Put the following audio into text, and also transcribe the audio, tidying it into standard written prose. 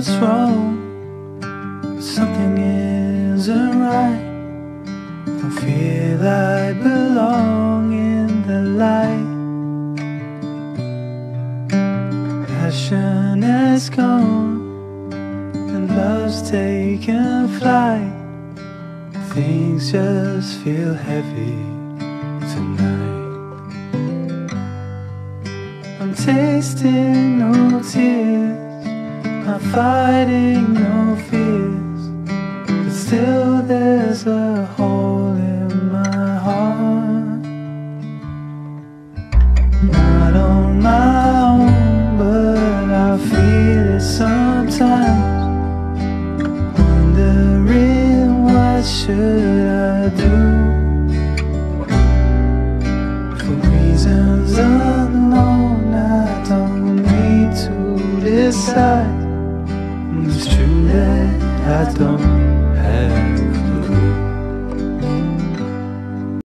what's wrong, but something isn't right. Don't feel I belong in the light. Passion has gone and love's taken flight. Things just feel heavy tonight. I'm tasting no tears, I'm fighting no fears, but still there's a hole in my heart. Not on my own, but I feel it sometimes. Wondering what should I do? For reasons unknown, I don't need to decide. It's true that I don't have